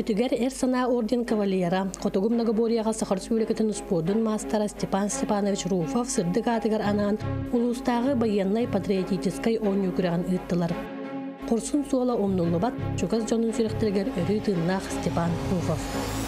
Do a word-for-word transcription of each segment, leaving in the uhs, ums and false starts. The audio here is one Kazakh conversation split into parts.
Үтүгер эр сана орден кавалера, Котогум Нагоборияга Сахар Республикатын успордун мастера Степан Степанович Руфов сырдык атыгар анан улустагы военной патриотической онюгураган ыттылар. Корсун суола омнуллубат, чуказ жонун сүректергер өрү тыннах Степан Руфов.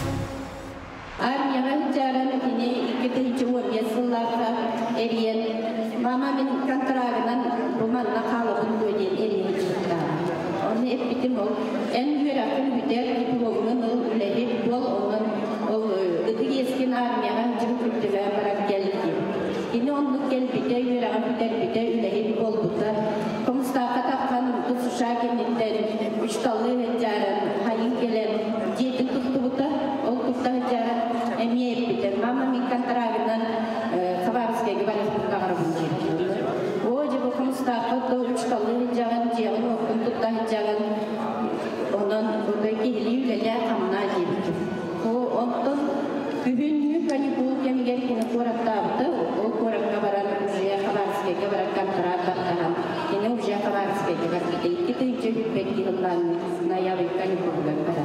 Армияга жаран тине икки миң жылларда эриен мама мен контрагынан буманна калыбын бөден эриен чыкта. Onu epittim ol. En yürekli büter diplomunu ol ülebi bol onun ol gıdı eskin armiyaga cım küttüge bırak geldi. Yine onluk gel büter yürekli büter büter ülebi bol buta. Komustaka takkan kusuşa kendinden üç tallı hecaren hayın gelen yetin tuttu buta. Ol tutta hecaren emiye epittim. Mama min kantaragından kavarskaya güvarıp kavarabın diye. O cebo komustaka da üç tallı hecaren ciğen okun tutta hecaren ondan buradaki hiliyle kamına girdi. O ondan gühünlük hani bu kemiğer kine korakta yaptı. O korakta varan ujaya kavarskaya varan kantara baktahan. Yine ujaya kavarskaya varan gitti. İki tüyce hüppek yılından nayavik hani buğudan para.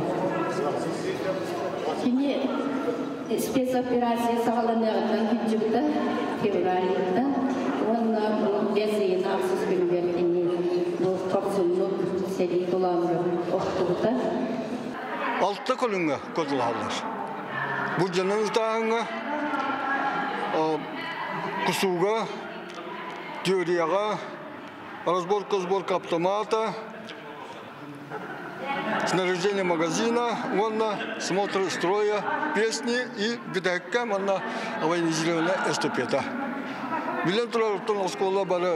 Şimdi spesoperasyaya sağlanağından hüccükta fevraliyda onunla bu deseyin aksız günverdiğini bu kapsunluk seri dolanıyor oktuğuda. Altta kolunga kodulağlar. Bu canınız dağına kusuga, teoriyaga, разборка, сборка автомата, снаряжение магазина, ванна, смотр строя, песни и видака, ванна, военизированная эстафета. Билен туралыктан школа бары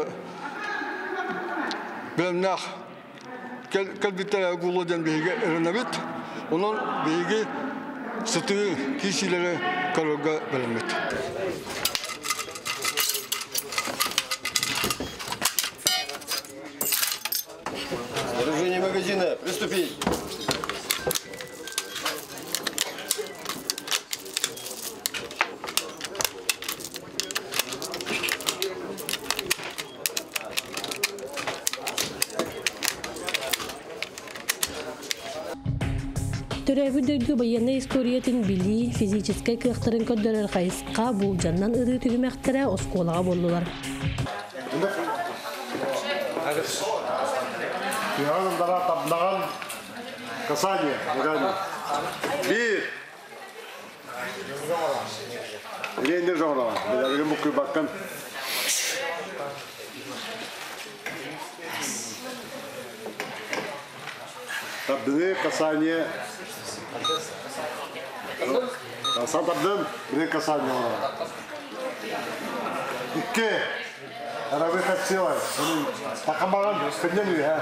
биленнах калбиттер гулоден бейге эренебит, onun бейге сытыы кишилери карга беленбит. Снаряжение магазина, приступить! Төрәбі дөйгі военный историятын били, физическай кықтырын көддөрер қайысқа бұл жаннан ұры түгімәқтірі осколаға болдылар. Яғаным дара табынаған касание. Bir! Рейндер жоғыраған. Бәләбілі мұққы баққан. Табдыны касание. Сан табдым, бір касание оған. İki. Arabı kaçıyorlar. Takamadan kıncan gibi ha.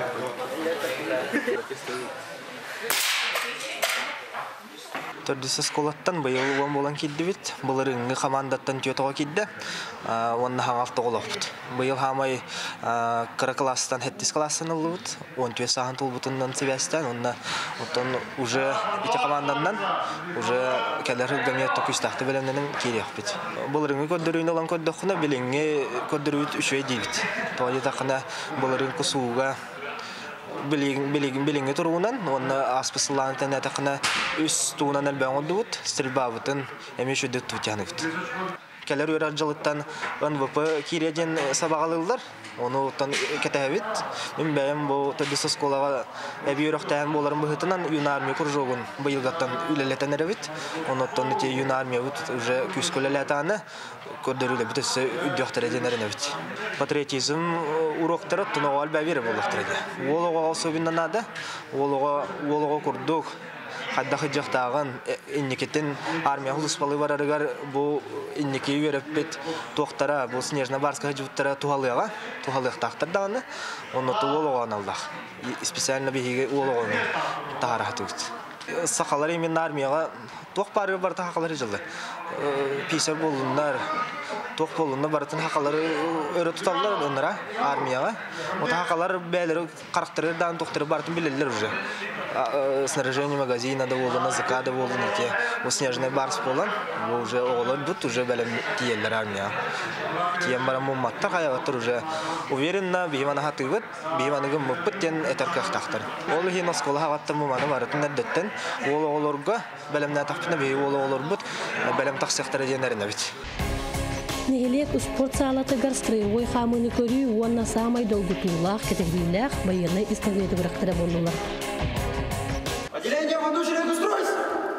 Төрдүс сколаттан быйыл уан болан кидди бит. Буларыңгы командаттан түйөтөгө кидди. Онна хаңалты голопут. Быйыл хамай кыра класстан хеттис классын алыбыт. он төрт сахан тулбутундан связьтан. Онна оттон уже ити командандан уже келер гамиятта күстакты белемненин кирек бит. Буларыңгы көддөрүн алан көддөхүнө билиңге көддөрүт үчөй дейбит. Толи такына буларың кусууга Билигин билигин билинге турунан, онна аспысыллантан атакына үс туунан албан оддут, стрельбабытын эми шүдүт тутяныбыт. Келер өраржылыттан эн вэ пэ киреден сабагалылар, onu tan ketebit. Мен бәем бу төдүс школага эби өрөктән боларын быһытынан юнармия кружогун быйылгаттан үлелетен эребит. Онуттан те юнармия уже күскөлелетаны көрдөрүлө бүтөсө үддөктөрден эренебит. Патриотизм уроктары тоногал бәбире болуктырды. Олого особеннада, олого олого курдук Хадда хыжактаган инникетин армия хулуспалы барарыгар бу инники үйрөппет токтара бу снежно-барска хыжуттара тухалыга тухалыктактардаганы ону толологон алдак специально биге ологон таратут сакалар эми армияга ток бары бар такалары жылды писер болундар Тоқ болуында баратын хақалары өрі тұталылар онлара армияға. Ота хақалар бәлері қарықтырыр дан тоқтыры баратын білелер уже. Снаряжение магазина да болын, АЗК да болын еке. О снежный барс болын, уже оғылар бұт уже бәлем тиелер армияға. Тиен бара мұмматтар қаяғаттыр уже уверенно бейманы хаты бұт, бейманыгы мұппыт тен әтір қақтақтыр. Ол хин оскола хағаттыр мұманы баратын әрдеттен, ол оғыларға бәлемнә тақпына бей ол оғылар бұт, бәлем тақсияқтары денеріне бит. Нехилек спорт салатыгар строевой хамыны көрүү уанна самай долгутуулах кетегилях военный истоведы бырактыра болдулар. Отделение воздушных устройств!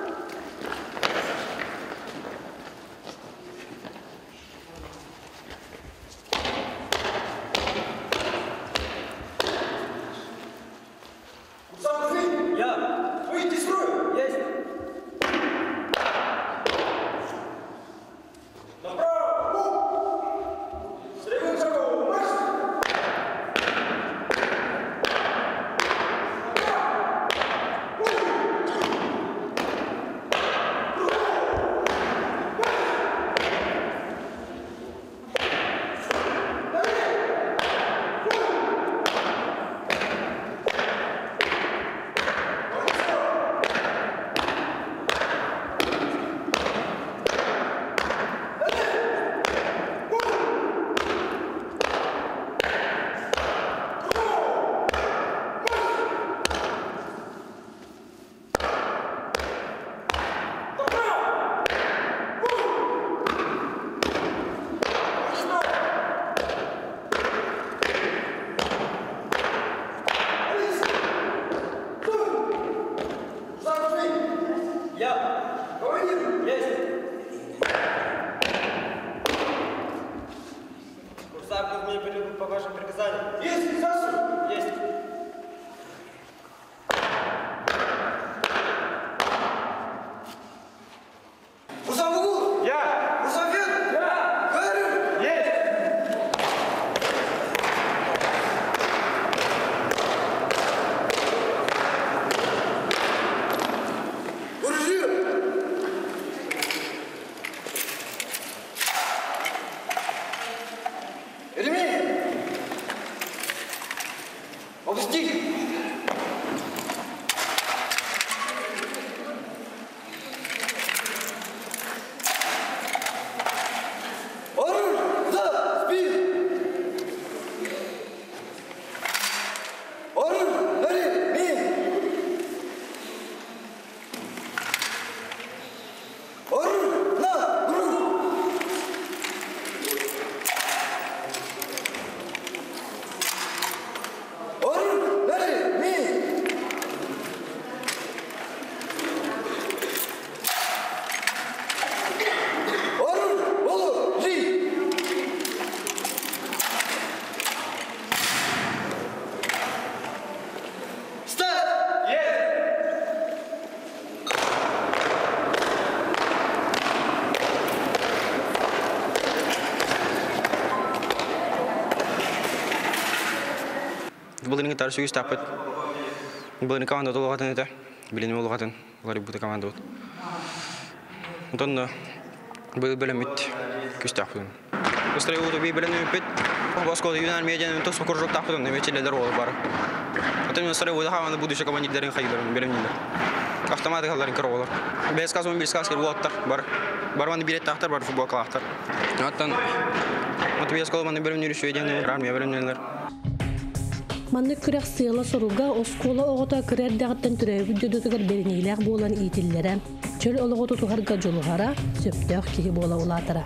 Я! Выйти из строя! Есть! По вашим приказаниям. Есть, Саша! Есть. Усам в углу! Я! Усам вверх! Я! Говорю! Есть! Оружие! Ремень! Опусти! Оружие! За! Спин! Оружие! Гори! Мин! Оружие! На! Грудь! Футболдың тарсы үз таппыт. Футболдың команда толығатын еді. Білені олығатын. Олар бұты команда болды. Онтан бұл бөлімет күз таппыдың. Үстірі өті бей білені өппет. Басқоды юнар медианы тұс бұқыр жоқ таппыдың. Неметелелер олы бары. Онтан үстірі өті қағанды будущий командирлерін қайыларын білімділер. Автоматы қаларын кір олар. Бес қаз он бес қаз кер болаттар. Барманды билет тақтар, бар футбол қалақтар. Оттан бес қолманды білімдері сөйдені, армия білімдерілер. Манны күрәк сыйла соруга оскола оғыта күрәрдәғыттан түрәйбі дөдөтігір берінейләқ болан итиллері. Чөл олығы тұтығарға жолығара сөптәқ кейі бола олатыра.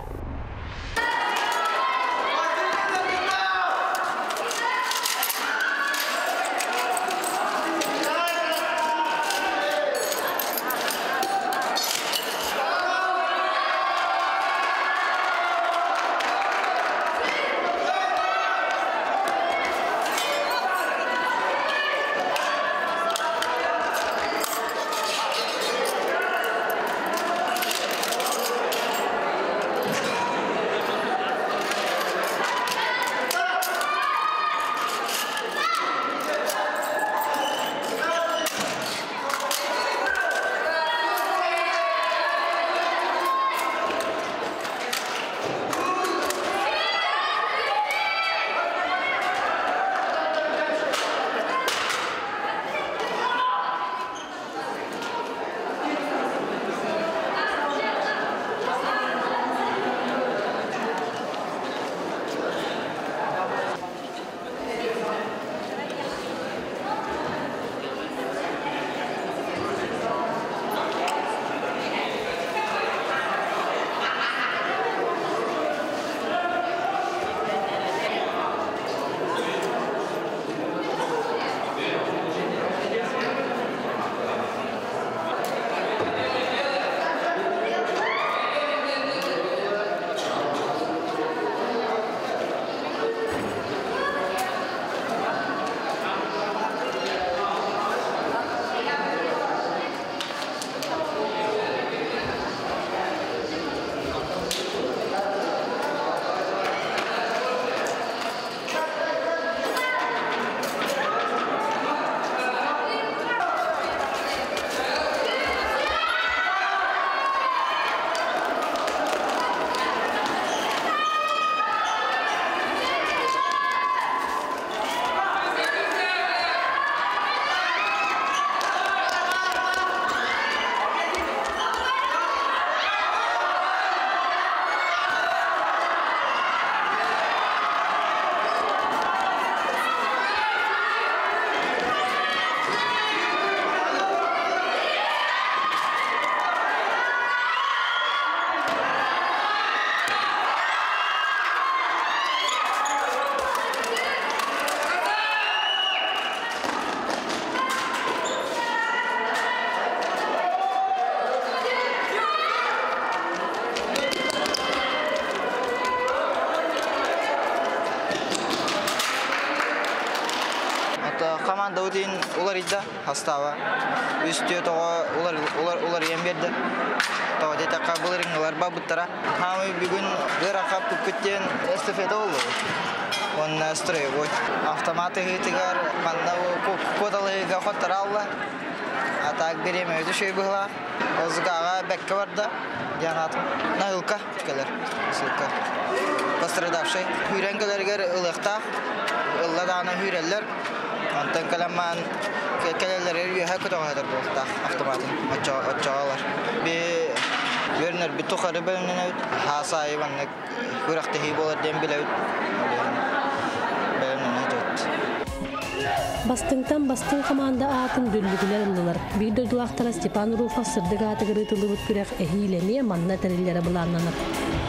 din ular ida hastava. Üstü toğa ular ular ular yem berdi. Toğa da kabulerinler babuttara. Hamı bugün bir akap kupitten estafeta oldu. Onun stroy boy. Avtomatı hitigar manna o kodalı ga khatar Allah. Atak biri mevzu şey bula. Ozgağa bekka vardı. Janat. Nahılka keler. Silka. Пострадавший. Hürengelerger ılıqta. Illa dana hüreller. Antan kalaman kelerler yuha kutoğadır bu da avtomatın açağalar. Bir Werner bir tuqarı bölümüne hasayı bannak hüraqtehi bolar dem bilet. Bastыңтан бастың команда атын дүрлүгүлер ыллылар. Bir dördülақтara Степан Рufов сырдык аты кырытылыбыт күрек эхилеме манна тәреллері бұланнаныр.